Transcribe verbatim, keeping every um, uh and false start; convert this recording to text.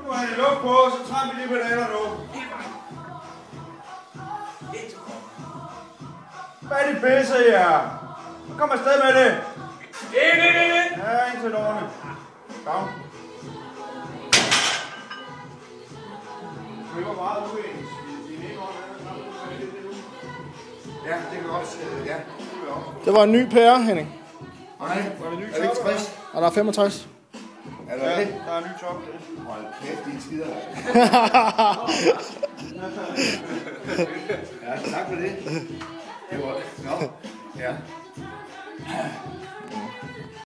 må han lukke på, så træmmer vi de pedaler nu. Hvad er de pisse, ja? Så kom afsted med det. Ind, ind, ind, ind. Ja, ind til dårne. Kom. Det var meget uens. Ja, det kan også, ja. Det var en ny pære, Henning. Nej, var det en ny top? Er det ikke tres? Og der er femogtres. Er der ja, det? Der er en ny top. Hold kæft, de skider. Ja, tak for det. Det var, nå, ja.